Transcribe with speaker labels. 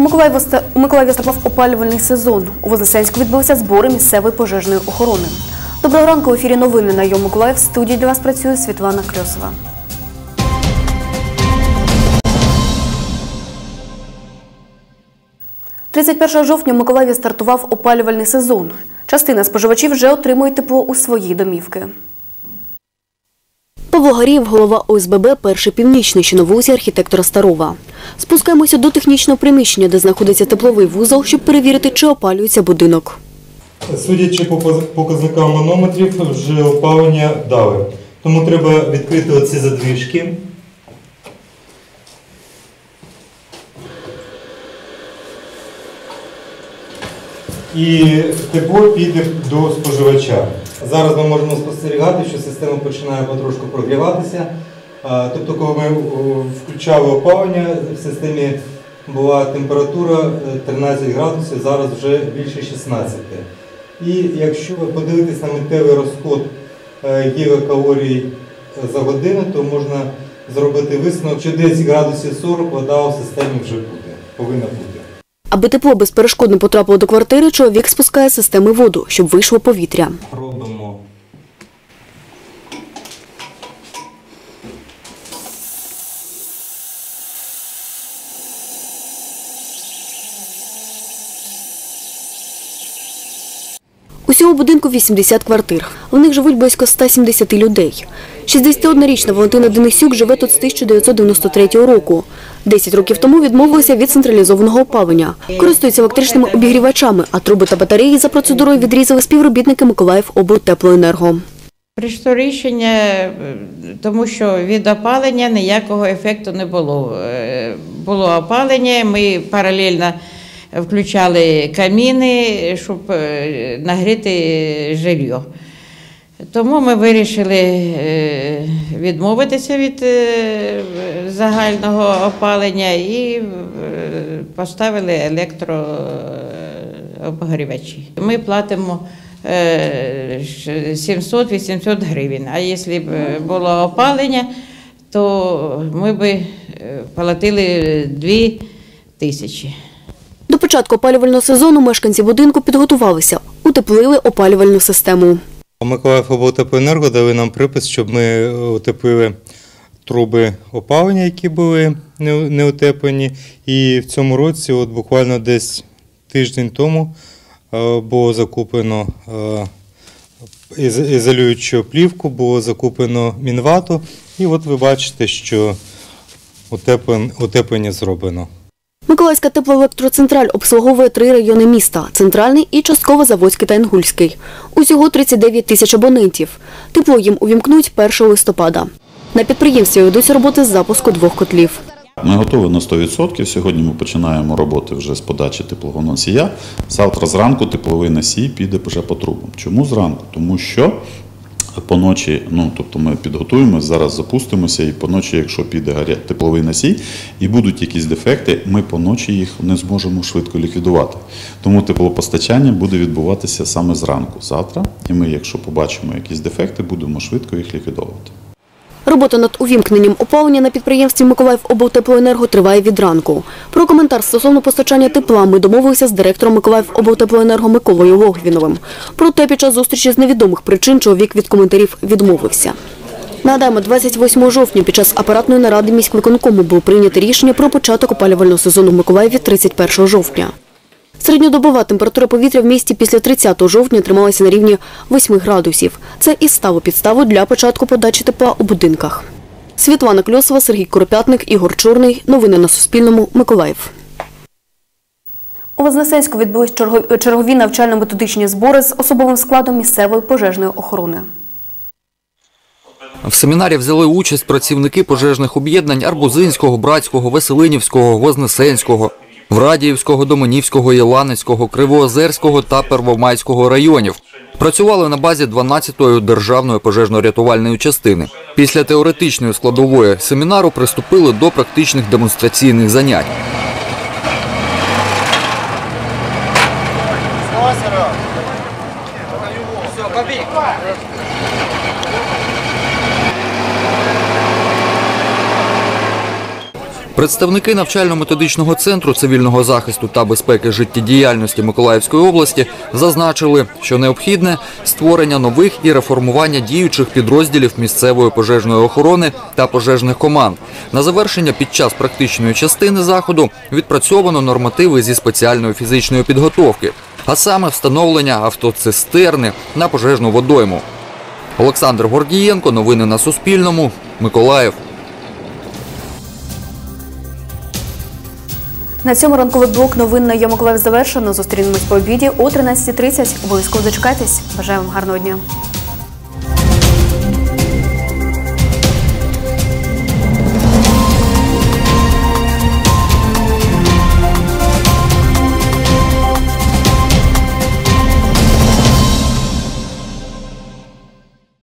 Speaker 1: У Миколаєві стартував опалювальний сезон. У Вознесенську відбулися збори місцевої пожежної охорони. Доброго ранку, в ефірі новини на Йом Миколаїв. В студії для вас працює Світлана Кльосова. – 31 жовтня в Миколаєві стартував опалювальний сезон. Частина споживачів вже отримує тепло у свої домівки. Павло Гарієв, голова ОСББ «Перший північний», що на вулиці архітектора Старова. Спускаємося до технічного приміщення, де знаходиться тепловий вузол, щоб перевірити, чи опалюється будинок.
Speaker 2: Судячи по показникам манометрів, вже опалення дали. Тому треба відкрити оці задвижки. І тепло піде до споживача. Зараз ми можемо спостерігати, що система починає потрошку прогріватися. Тобто, коли ми включали опалення, в системі була температура 13 градусів, зараз вже більше 16. І якщо ви подивитесь на миттєвий розход гігакалорій за годину, то можна зробити висновок, що десь градусів 40 вода у системі вже повинна бути.
Speaker 1: Аби тепло безперешкодно потрапило до квартири, чоловік спускає з системи воду, щоб вийшло повітря.
Speaker 2: Робимо.
Speaker 1: Усього будинку 80 квартир. В них живуть близько 170 людей. 61-річна Валентина Денисюк живе тут з 1993 року. 10 років тому відмовилася від централізованого опалення. Користується електричними обігрівачами, а труби та батареї за процедурою відрізали співробітники Миколаївоблтеплоенерго.
Speaker 3: Прийшло рішення, тому що від опалення ніякого ефекту не було. Було опалення, ми паралельно включали каміни, щоб нагріти жилье. Тому ми вирішили відмовитися від загального опалення і поставили електрообігрівачі. Ми платимо 700-800 гривень, а якщо б було опалення, то ми б платили 2000.
Speaker 1: До початку опалювального сезону мешканці будинку підготувалися, утеплили опалювальну систему.
Speaker 2: Миколаївоблтеплоенерго дали нам припис, щоб ми утеплили труби опалення, які були не утеплені. І в цьому році, от буквально десь тиждень тому, було закуплено ізолюючу плівку, було закуплено мінвату. І от ви бачите, що утеплення зроблено.
Speaker 1: Миколаївська теплоелектроцентраль обслуговує 3 райони міста – Центральний і частково Заводський та Інгульський. Усього 39 тисяч абонентів. Тепло їм увімкнуть 1 листопада. На підприємстві ведуться роботи з запуску 2 котлів.
Speaker 4: Ми готові на 100%. Сьогодні ми починаємо роботи вже з подачі теплового носія. Завтра зранку тепловий носій піде вже по трубам. Чому зранку? Тому що поночі, тобто ми підготуємося, зараз запустимося, і поночі, якщо піде тепловий носій і будуть якісь дефекти, ми поночі їх не зможемо швидко ліквідувати. Тому теплопостачання буде відбуватися саме зранку, завтра, і ми, якщо побачимо якісь дефекти, будемо швидко їх ліквідовувати.
Speaker 1: Робота над увімкненням опалення на підприємстві Миколаївоблтеплоенерго триває від ранку. Про коментар стосовно постачання тепла ми домовилися з директором Миколаївоблтеплоенерго Миколою Логвіновим. Проте під час зустрічі з невідомих причин чоловік від коментарів відмовився. Нагадаємо, 28 жовтня під час апаратної наради міськвиконкому було прийнято рішення про початок опалювального сезону в Миколаєві 31 жовтня. Середньодобова температура повітря в місті після 30 жовтня трималася на рівні 8 градусів. Це і стало підставою для початку подачі тепла у будинках. Світлана Кльосова, Сергій Коропятник, Ігор Чорний. Новини на Суспільному. Миколаїв. У Вознесенську відбулись чергові навчально-методичні збори з особовим складом місцевої пожежної охорони.
Speaker 5: В семінарі взяли участь працівники пожежних об'єднань Арбузинського, Братського, Веселинівського, Вознесенського, Врадіївського, Доманівського, Єланецького, Кривоозерського та Первомайського районів. Працювали на базі 12-ї державної пожежно-рятувальної частини. Після теоретичної складової семінару приступили до практичних демонстраційних занять. Представники навчально-методичного центру цивільного захисту та безпеки життєдіяльності Миколаївської області зазначили, що необхідне створення нових і реформування діючих підрозділів місцевої пожежної охорони та пожежних команд. На завершення під час практичної частини заходу відпрацьовано нормативи зі спеціальної фізичної підготовки, а саме встановлення автоцистерни на пожежну водойму. Олександр Гордієнко, новини на Суспільному, Миколаїв.
Speaker 1: На цьому ранковий блок новин на Йо Миколаїв завершено. Зустрінемось по обіді о 13:30. Обов'язково дочекайтесь. Бажаю вам гарного дня.